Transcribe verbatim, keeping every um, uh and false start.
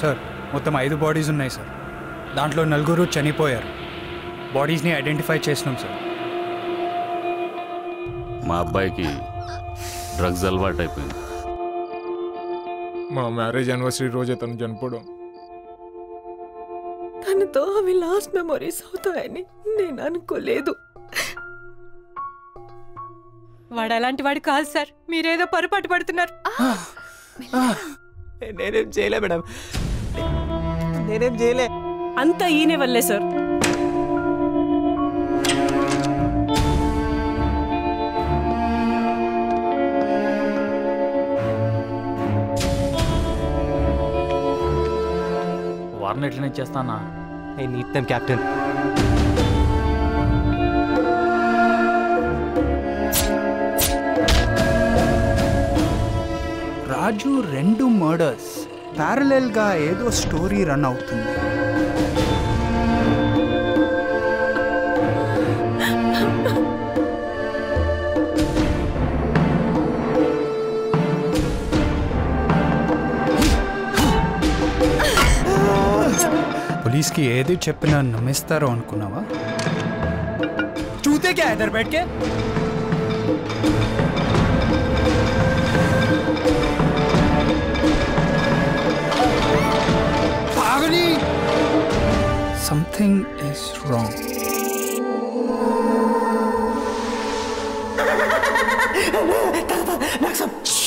Sir మొత్తం ఐదు bodies ఉన్నాయి సార్. దాంట్లో నలుగురు చనిపోయారు. బాడీస్ని ఐడెంటిఫై చేసినాం సార్. మా అబ్బాయికి డ్రగ్స్ అలవాటు అయిపోయింది. మా మ్యారేజ్ యానివర్సరీ రోజే తను చనిపోవడం. తనతో అవి లాస్ట్ మెమొరీస్ అవుతాయని నేను అనుకోలేదు. వాడు అలాంటి వాడు కాదు సార్, మీరేదో పొరపాటు పడుతున్నారు. నేనేం చేయలే మేడం, నేనేం చేయలే. అంతా ఈయనే వల్లే సార్. వారిని ఎట్లనే చేస్తానా? I need them captain. Raju రెండు మర్డర్స్ ప్యారలెల్గా ఏదో స్టోరీ రన్ అవుతుంది. పోలీస్కి ఏది చెప్పినా నమ్మిస్తారో అనుకున్నావా? చూతే క్యా ఇధర్ बैठ के पागली. Something is wrong. నాకు